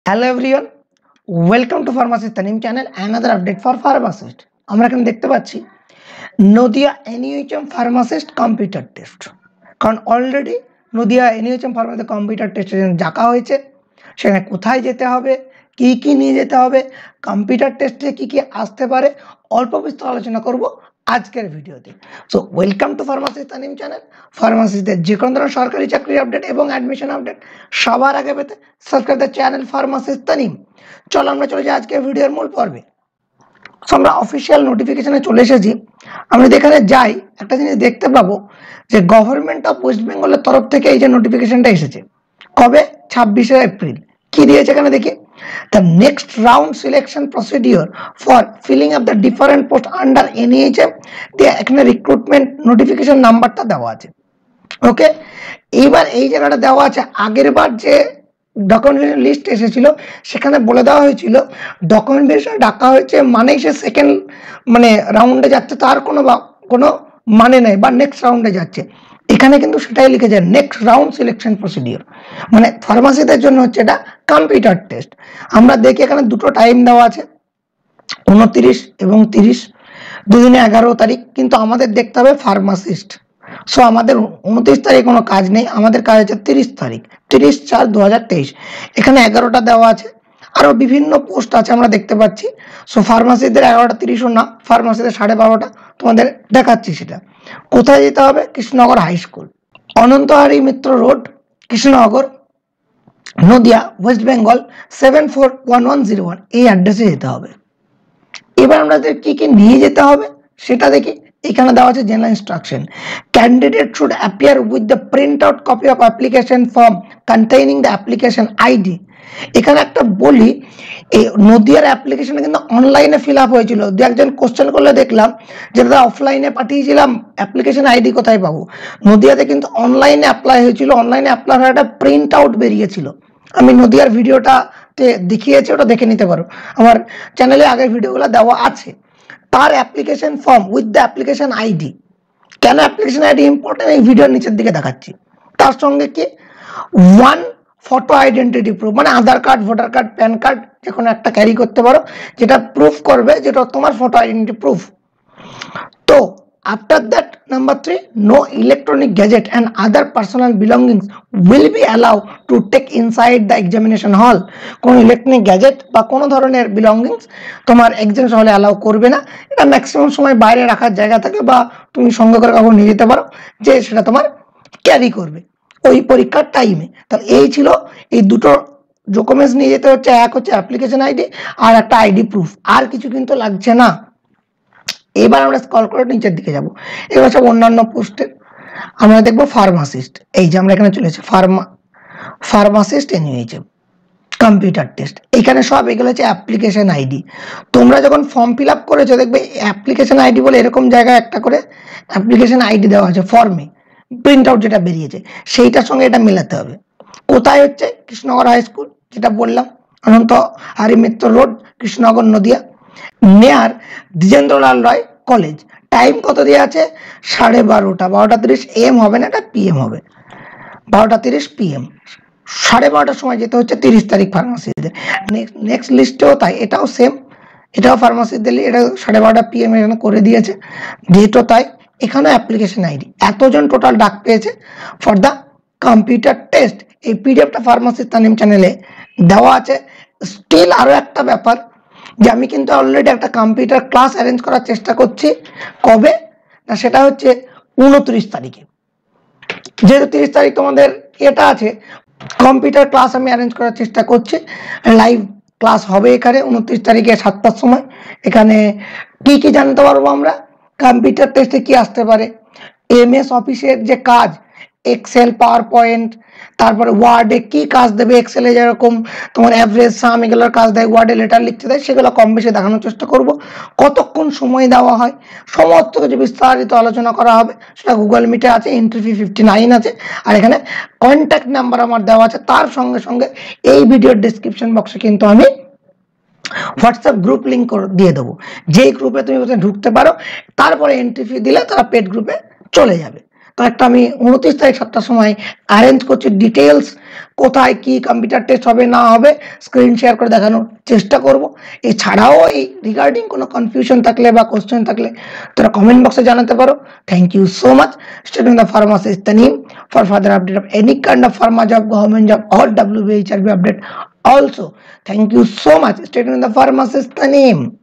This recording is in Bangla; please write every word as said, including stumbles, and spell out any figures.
Hello everyone, welcome to Pharmacist TANYEEM channel. Another update for pharmacist. আমরা এখানে দেখতে পাচ্ছি NADIA N U H M Pharmacist computer test. কারণ already NADIA N U H M Pharmacist কম্পিউটার টেস্টের জন্য ডাকা হয়েছে। সেখানে কোথায় যেতে হবে, কি কি নিয়ে যেতে হবে, কম্পিউটার টেস্টে কি কি আসতে পারে, অল্প বিস্তর আলোচনা করব আজকের ভিডিওতে। So welcome to pharmacist Tanim channel. ফার্মাসিস্টদের যে কোনো ধরনের সরকারি চাকরির আপডেট এবং অ্যাডমিশন আপডেট সবার আগে পেতে subscribe the channel pharmacist Tanim. চলো আমরা চলে যাই আজকের ভিডিওর মূল পর্বে। সো আমরা অফিসিয়াল নোটিফিকেশনে চলে এসেছি। আমরা যদি এখানে যাই একটা জিনিস দেখতে পাবো যে গভর্নমেন্ট অফ ওয়েস্ট বেঙ্গলের তরফ থেকে এই যে নোটিফিকেশনটা এসেছে কবে ছাব্বিশে এপ্রিল। কি দিয়েছে এখানে দেখি, the next round selection procedure for filling up the different post under N U H M দিয়ে এখানে রিক্রুটমেন্ট নোটিফিকেশন নাম্বারটা দেওয়া আছে। ওকে, এইবার এই জায়গাটা দেওয়া আছে। আগের বার যে ডকুমেন্টেশন লিস্ট এসেছিল সেখানে বলে দেওয়া হয়েছিল ডকুমেন্টেশন ডাকা হয়েছে মানে সে সেকেন্ড মানে রাউন্ডে যাচ্ছে, তার কোনো কোনো মানে নেই বা নেক্সট রাউন্ডে যাচ্ছে। এখানে কিন্তু সেটাই লিখেছে নেক্সট রাউন্ড সিলেকশন প্রসিডিওর, মানে ফার্মাসিদের জন্য হচ্ছে এটা কম্পিউটার টেস্ট। আমরা দেখি এখানে দুটো টাইম দেওয়া আছে, উনত্রিশ এবং তিরিশ, দুদিনে এগারো তারিখ। কিন্তু আমাদের দেখতে হবে ফার্মাসিস্ট। সো আমাদের উনত্রিশ তারিখ কোনো কাজ নেই, আমাদের কাজ হচ্ছে তিরিশ তারিখ, তিরিশ চার দু হাজার তেইশ। এখানে এগারোটা দেওয়া আছে, আরও বিভিন্ন পোস্ট আছে আমরা দেখতে পাচ্ছি। সো ফার্মাসিদের এগারোটা তিরিশও না, ফার্মাসিদের সাড়ে বারোটা তোমাদের দেখাচ্ছি। সেটা কোথায় যেতে হবে? Krishnanagar high school, Anantahari Mitra road, Krishnanagar, Nadia, West Bengal seven four one one zero one এই অ্যাড্রেসে যেতে হবে। এবার আমাদের কি কি নিয়ে যেতে হবে সেটা দেখি। এখানে দেওয়া আছে general instruction, candidate should appear with the print out copy of application form containing the application ID. এখানে একটা বলি, এই নদিয়ার অ্যাপ্লিকেশনে কিন্তু অনলাইনে ফিল আপ হয়েছিল। দু একজন কোশ্চেন করলে দেখলাম যে দাদা অফলাইনে পাঠিয়েছিলাম, অ্যাপ্লিকেশন আইডি কোথায় পাবো? নদিয়াতে কিন্তু অনলাইনে অ্যাপ্লাই হয়েছিল, অনলাইনে অ্যাপ্লাই হয়ে একটা প্রিন্ট আউট বেরিয়েছিল। আমি নদিয়ার ভিডিওটাতে দেখিয়েছি, ওটা দেখে নিতে পারো, আমার চ্যানেলে আগের ভিডিওগুলো দেওয়া আছে। তার application form with the application ID. কেন অ্যাপ্লিকেশন আইডি ইম্পর্টেন্ট এই ভিডিওর নিচের দিকে দেখাচ্ছি। তার সঙ্গে কি ওয়ান ফটো আইডেন্টিটি প্রুফ, মানে Aadhaar card, voter card, PAN card যে কোনো একটা ক্যারি করতে পারো, যেটা প্রুফ করবে যেটা তোমার ফটো আইডেন্টিটি প্রুফ। তো after that number three, no electronic gadget and other personal belongings will be allow to take inside the examination hall. কোনো ইলেকট্রনিক গ্যাজেট বা কোনো ধরনের বিলঙ্গিংস তোমার এক্সামিনেশন হলে অ্যালাউ করবে না। এটা ম্যাক্সিমাম সময় বাইরে রাখার জায়গা থাকে বা তুমি সঙ্গে করে কখন নিয়ে যেতে পারো যে সেটা তোমার ক্যারি করবে ওই পরীক্ষার টাইমে। তাহলে এই ছিল এই দুটো ডকুমেন্টস নিয়ে যেতে হচ্ছে, এক হচ্ছে অ্যাপ্লিকেশন আইডি আর একটা আইডি প্রুফ, আর কিছু কিন্তু লাগছে না। এবার আমরা স্ক্রল করে নিচের দিকে যাব। এবার সব অন্যান্য পোস্টের আমরা দেখবো ফার্মাসিস্ট। এই যে আমরা এখানে চলেছি pharma pharmacist N U H M computer test. এখানে সব এগুলো হচ্ছে অ্যাপ্লিকেশন আইডি। তোমরা যখন ফর্ম ফিল আপ করেছো দেখবে অ্যাপ্লিকেশন আইডি বলে এরকম জায়গায় একটা করে অ্যাপ্লিকেশন আইডি দেওয়া আছে ফর্মে, প্রিন্ট আউট যেটা বেরিয়েছে সেইটার সঙ্গে এটা মেলাতে হবে। কোথায় হচ্ছে? কৃষ্ণনগর হাই স্কুল, যেটা বললাম, অনন্ত হারি মিত্র রোড, কৃষ্ণনগর, নদিয়া, নেয়ার দ্বিজেন্দ্রলাল রায় কলেজ। টাইম কত দেওয়া আছে? সাড়ে বারোটা, বারোটা তিরিশ এম হবে না, এটা পিএম হবে, বারোটা তিরিশ পিএম। সাড়ে বারোটার সময় যেতে হচ্ছে তিরিশ তারিখ ফার্মাসিদের। নেক্সট নেক্সট লিস্টেও তাই, এটাও সেম, এটাও ফার্মাসিদের এটা সাড়ে বারোটা পিএম এখানে করে দিয়েছে, ডেটও তাই। এখানে অ্যাপ্লিকেশন আইডি এতজন টোটাল ডাক পেয়েছে ফর দ্য কম্পিউটার টেস্ট। এই পিডিএফটা ফার্মাসিস্ট তানিম চ্যানেলে দেওয়া আছে। স্টিল আরও একটা ব্যাপার যে আমি কিন্তু অলরেডি একটা কম্পিউটার ক্লাস অ্যারেঞ্জ করার চেষ্টা করছি। কবে না, সেটা হচ্ছে উনত্রিশ তারিখে। যেহেতু তিরিশ তারিখ তোমাদের এটা আছে, কম্পিউটার ক্লাস আমি অ্যারেঞ্জ করার চেষ্টা করছি। লাইভ ক্লাস হবে এখানে উনত্রিশ তারিখে সাতটার সময়। এখানে কি কি জানতে পারবো আমরা, কম্পিউটার টেস্টে কি আসতে পারে, এমএস অফিসের যে কাজ, এক্সেল, পাওয়ার পয়েন্ট, তারপরে ওয়ার্ডে কি কাজ দেবে, এক্সেলে যেরকম তোমার অ্যাভারেজ সাম এগুলোর কাজ দেয়, ওয়ার্ডে লেটার লিখতে দেয়, সেগুলো কম বেশি দেখানোর চেষ্টা করব। কতক্ষণ সময় দেওয়া হয় সমস্ত কিছু বিস্তারিত আলোচনা করা হবে। সেটা গুগল মিটে আছে, এন্ট্রি ফি ফিফটি নাইন আছে, আর এখানে কন্ট্যাক্ট নাম্বার আমার দেওয়া আছে। তার সঙ্গে সঙ্গে এই ভিডিওর ডিসক্রিপশন বক্সে কিন্তু আমি হোয়াটসঅ্যাপ গ্রুপ লিঙ্ক দিয়ে দেবো, যেই গ্রুপে তুমি ঢুকতে পারো। তারপরে এন্ট্রি ফি দিলে তারা পেড গ্রুপে চলে যাবে। তো একটা আমি উনত্রিশ তারিখ সাতটার সময় অ্যারেঞ্জ করছি, ডিটেলস কোথায় কি কম্পিউটার টেস্ট হবে না হবে স্ক্রিন শেয়ার করে দেখানোর চেষ্টা করব। এছাড়াও এই রিগার্ডিং কোনো কনফিউশন থাকলে বা কোশ্চেন থাকলে তোরা কমেন্ট বক্সে জানাতে পারো। Thank you so much. Stay tuned the pharmacist Taneem for further update of any kind of pharma job, government job or W B H R B update. Also, thank you so much. Stay tuned the pharmacist Taneem.